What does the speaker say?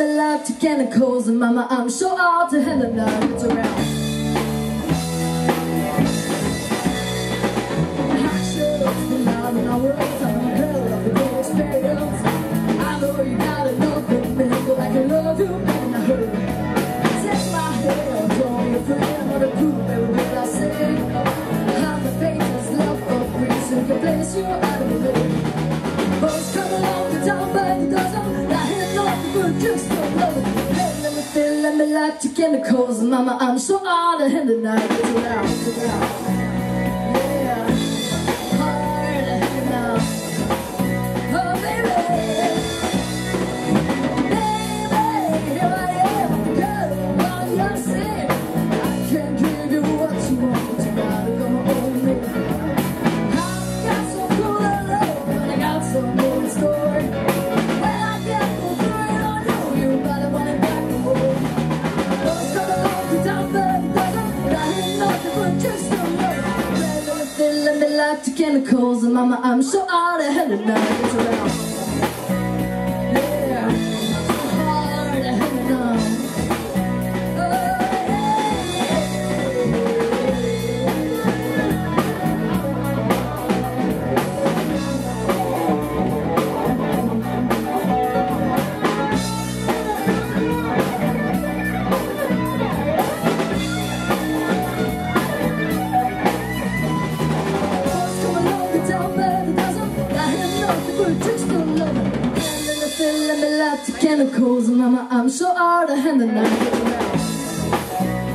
me life to chemicals, and mama, I'm so out to handle now. It's around. Actions, the love in our words, I'm a hell of a good experience. I know you got enough of me, but I can love you and I hurt. Take my hand, don't be afraid, I'm gonna prove every word I say. How my faith is love for free, so you can place you out of the way. Boys come along the town by the dozen, I hit off the good just for love. Hey, let me feel, let me light to chemicals, and mama, I'm so out of hand tonight. It's around, it's around. To chemicals, and mama, I'm so out of hand tonight. It's around. Yeah, so hard to handle now. Let me light to chemicals, and mama, I'm so out of hand tonight.